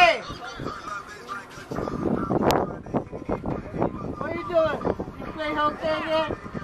Hey! What are you doing? You play home thing yet?